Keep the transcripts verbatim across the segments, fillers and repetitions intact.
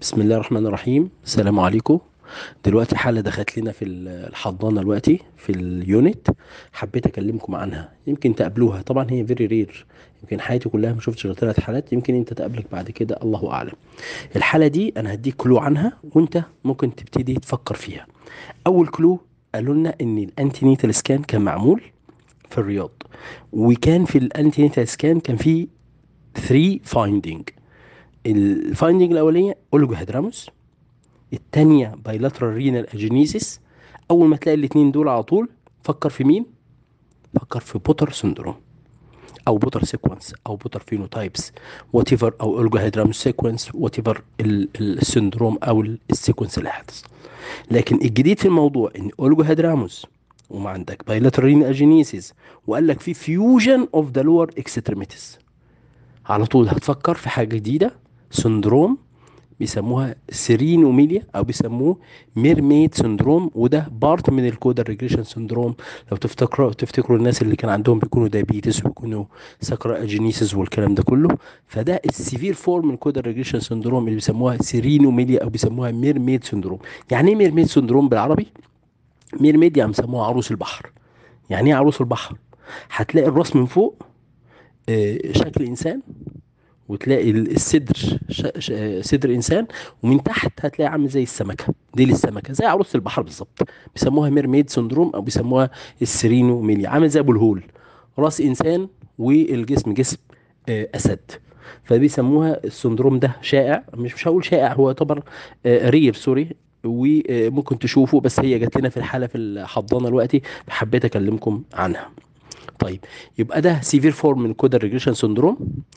بسم الله الرحمن الرحيم. السلام عليكم. دلوقتي حالة دخلت لنا في الحضانة دلوقتي في اليونت، حبيت اكلمكم عنها. يمكن تقابلوها، طبعا هي فيري رير. يمكن حياتي كلها ما شفتش غير ثلاث حالات، يمكن انت تقابلك بعد كده، الله اعلم. الحالة دي انا هديك كلو عنها وانت ممكن تبتدي تفكر فيها. اول كلو، قالوا لنا ان الانتينيتال سكان كان معمول في الرياض، وكان في الانتينيتال سكان كان في ثلاثة فايندينج. الفايندينج الاوليه اولجو هيدراموس، التانية بايلاترال رينال اجينيسيس. اول ما تلاقي الاتنين دول على طول فكر في مين؟ فكر في بوتر سندروم، او بوتر سيكونس، او بوتر فينوتايبس، وات ايفر، او اولجو هيدراموس سيكونس، وات ايفر السندروم او السيكونس اللي حدث. لكن الجديد في الموضوع ان اولجو هيدراموس وما عندك بايلاترال رينال اجينيسيس، وقال لك في فيوجن اوف ذا لور اكستريميتيز، على طول هتفكر في حاجه جديده، سندروم بيسموها سيرينوميليا، او بيسموه ميرميد سندروم، وده بارت من الكودر ريجريشن سندروم. لو تفتكروا تفتكروا الناس اللي كان عندهم بيكونوا دايابيتس وبيكونوا سكر اجينيسيس والكلام ده كله، فده السيفير فورم من الكودر ريجريشن سندروم اللي بيسموها سيرينوميليا او بيسموها ميرميد سندروم. يعني ايه ميرميد سندروم بالعربي؟ ميرميد يعني بيسموها عروس البحر. يعني ايه عروس البحر؟ هتلاقي الراس من فوق آه، شكل انسان، وتلاقي ال- الصدر ش... ش... صدر انسان، ومن تحت هتلاقي عامل زي السمكه، ديل السمكه زي عروسه البحر بالظبط. بيسموها ميرميد سندروم او بيسموها السيرينو ميليا، عامل زي ابو الهول، راس انسان والجسم جسم آه، اسد. فبيسموها السندروم ده شائع، مش مش هقول شائع، هو يعتبر آه، رير، سوري، وممكن تشوفه، بس هي جات لنا في الحاله في الحضانه دلوقتي، حبيت اكلمكم عنها. طيب، يبقى ده سيفير فورم من كودر ريجريشن سندروم،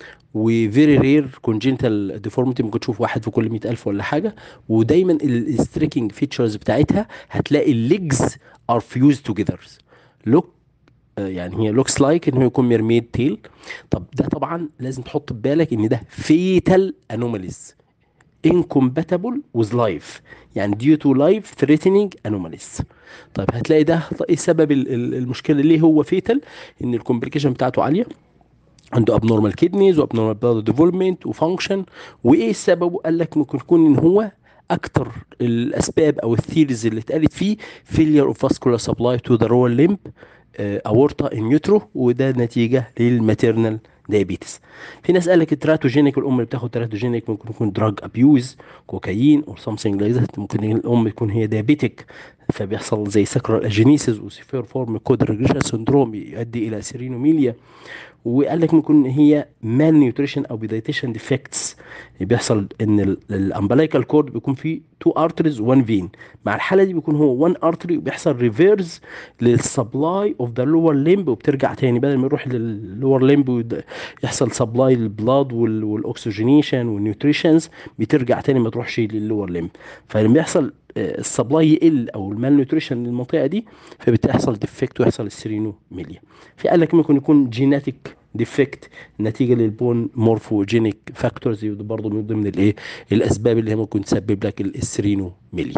وفيري رير كونجنتال ديفورميتي، ممكن تشوف واحد في كل مئة ألف ولا حاجة. ودايما الستريكنج فيتشرز بتاعتها هتلاقي الليجز ار فيوز توجذر. لوك، يعني هي لوكس لايك ان هو يكون ميرميد تيل. طب ده طبعا لازم تحط في بالك ان ده فيتال انوماليز incompatible with life، يعني due to life threatening anomalies. طيب هتلاقي ده ايه سبب ال- ال- المشكله؟ ليه هو فيتال؟ ان الكومبليكيشن بتاعته عاليه، عنده abnormal kidneys و abnormal blood development و function. وايه السبب؟ قال لك ممكن يكون ان هو اكتر الاسباب او الثيريز اللي اتقالت فيه failure of vascular supply to the lower limb، اورتا ان يوترو، وده نتيجه للماتيرنال دايابيتس. في ناس قال لك التراتوجينيك، الام اللي بتاخد تراتوجينيك ممكن يكون دراج ابيوز، كوكايين او سامثينج لايك ذات، ممكن الام تكون هي دايابيتك، فبيحصل زي سكرال اجينيسيس وسيفير فورم كود ريجريشن سندروم يؤدي الى سيرينوميليا. وقال لك ممكن هي مال نيوتريشن او بيدايتيشن ديفكتس، بيحصل ان الامبلايكال كورد بيكون فيه تو ارتريز وان فين. مع الحاله دي بيكون هو وان ارتري، وبيحصل ريفيرز للسبلاي اوف ذا لور ليمب، وبترجع تاني بدل ما يروح للور ليمب يحصل سبلاي للبلاد والاكسجينيشن والنيوتريشنز، بترجع تاني ما تروحش للور ليمب. فلما يحصل السبلاي يقل او المال نيوتريشن للمنطقه دي، فبتحصل ديفكت ويحصل السيرينوميليا. في قال لك ممكن يكون جيناتيك ديفكت نتيجه للبون مورفوجينيك فاكتورز، برضه من ضمن الايه الاسباب اللي هي ممكن تسبب لك السيرينوميليا.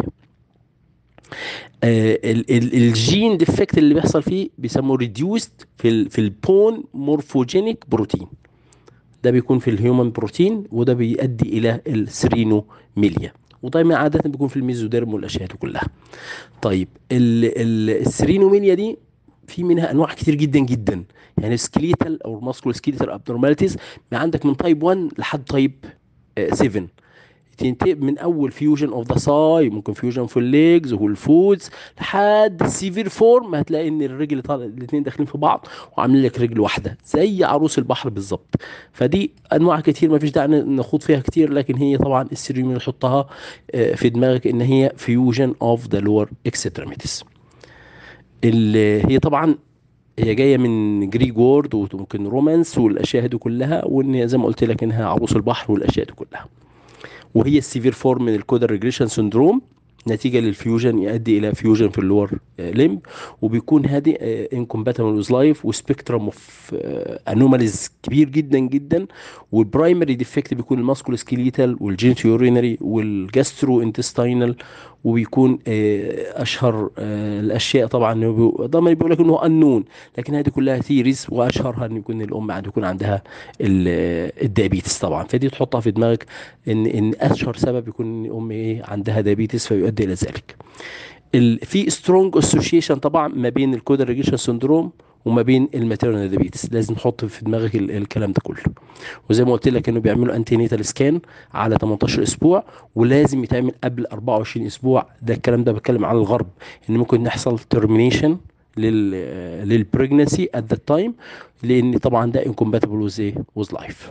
آه ال- ال- الجين ديفكت اللي بيحصل فيه بيسموه ريديوست في ال في البون مورفوجينيك بروتين، ده بيكون في الهيومن بروتين، وده بيؤدي الى السيرينوميليا. ودايما عاده بيكون في الميزوديرم والاشياء دي كلها. طيب ال ال السيرينوميليا دي في منها انواع كتير جدا جدا، يعني سكليتال او ماسكولو سكليتال ابنورماليتيز، ما عندك من تايب واحد لحد تايب سبعة. تنتهي من اول فيوجن اوف ذا ساي، ممكن فيوجن في الليجز والفودز، لحد السيفير فورم هتلاقي ان الرجل طالع الاثنين داخلين في بعض وعاملين لك رجل واحده زي عروس البحر بالظبط. فدي انواع كتير ما فيش داعي نخوض فيها كتير، لكن هي طبعا السيريوم اللي نحطها آه، في دماغك ان هي فيوجن اوف ذا لور اكستريميتيز. اللي هي طبعا هي جايه من جريك وورد وممكن رومانس والاشياء دي كلها، وان هي زي ما قلت لك انها عروس البحر والاشياء دي كلها. وهي السيفير فورم من الكودر ريجريشن سندروم، نتيجه للفيوجن يؤدي الى فيوجن في اللور ليمب، وبيكون هادي انكومباتبل ويز لايف، وسبيكترم اوف انوماليز كبير جدا جدا. والبرايمري ديفكت بيكون الماسكولو سكيليتال والجينيتو يورينري والجاسترو انتستينال. وبيكون آه، اشهر آه، الاشياء طبعا إنه بي- طبعا بيقول لك انه انون، لكن هذه كلها ثيريز، واشهرها ان يكون الام عند يكون عندها ال- الدايابيتس طبعا. فدي تحطها في دماغك ان ان اشهر سبب يكون ان الام ايه عندها دايابيتس فيؤدي الى ذلك. ال... في سترونج اسوشيشن طبعا ما بين الكودر ريجيشن سندروم وما بين الماتيرنال دايابيتس. لازم تحط في دماغك ال... الكلام ده كله. وزي ما قلت لك انه بيعملوا انتي نيتال سكان على تمنتاشر اسبوع، ولازم يتعمل قبل اربعة وعشرين اسبوع. ده الكلام ده بتكلم على الغرب، ان ممكن يحصل ترمينيشن لل للبريجنسي ات ذات تايم، لان طبعا ده انكومباتبل ويز ايه ويز لايف.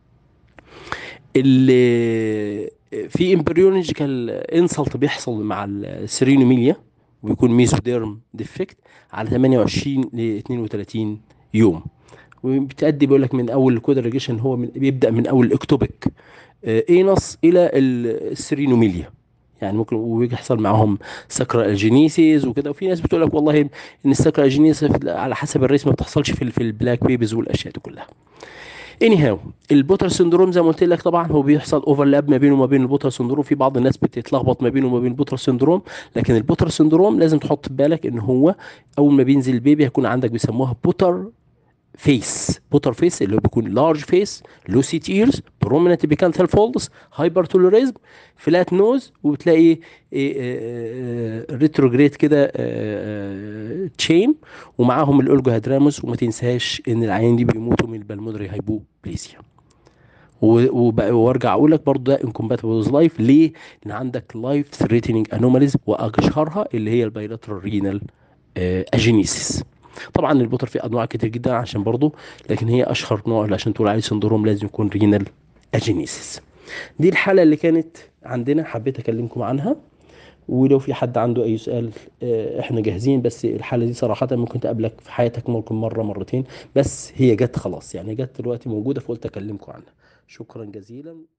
اللي في امبريولوجيكال انسلت بيحصل مع السيرينوميليا، وبيكون ميزوديرم ديفكت على تمنية وعشرين ل اتنين وتلاتين يوم. وبتأدي بيقول لك من اول الكودريجيشن، هو من بيبدأ من اول الاكتوبيك اينس الى السيرينوميليا. يعني ممكن ويحصل معاهم سكرة الجينيسيس وكده. وفي ناس بتقول لك والله ان السكرة الجينيسيس على حسب الريس ما بتحصلش في ال- في البلاك بيبيز والاشياء دي كلها. اني هاو البوتر سندروم زي ما قلت لك طبعا هو بيحصل اوفرلاب ما بينه وما بين البوتر سندروم. في بعض الناس بتتلخبط ما بينه وما بين البوتر سندروم، لكن البوتر سندروم لازم تحط في بالك ان هو اول ما بينزل البيبي هيكون عندك بيسموها بوتر فيس. بوتر فيس اللي هو بيكون لارج فيس، لوسيت ايرز، بروميننت بيكانثال فولدز، هايبر توليريزم، فلات نوز، وبتلاقي ريتروجريد كده تشين، ومعاهم الاولجو هيدراموس. وما تنساش ان العيان دي بيموتوا من البلمونري هايبوبليسيا. و- وبقى- وارجع اقول لك برضو ده انكومباتبل ويز لايف. ليه؟ ان عندك لايف ثريتنينج انوماليز، واشهرها اللي هي البايلاترال رينال اجينيسيس. طبعا البوتر فيه انواع كتير جدا عشان برضو، لكن هي اشهر نوع اللي عشان تقول عليه سندروم لازم يكون رينال اجينيسيس. دي الحاله اللي كانت عندنا، حبيت اكلمكم عنها. ولو في حد عنده اي سؤال آه، احنا جاهزين. بس الحاله دي صراحه ممكن تقابلك في حياتك ممكن مره مرتين، بس هي جت خلاص يعني، جت دلوقتي موجوده فقلت اكلمكم عنها. شكرا جزيلا.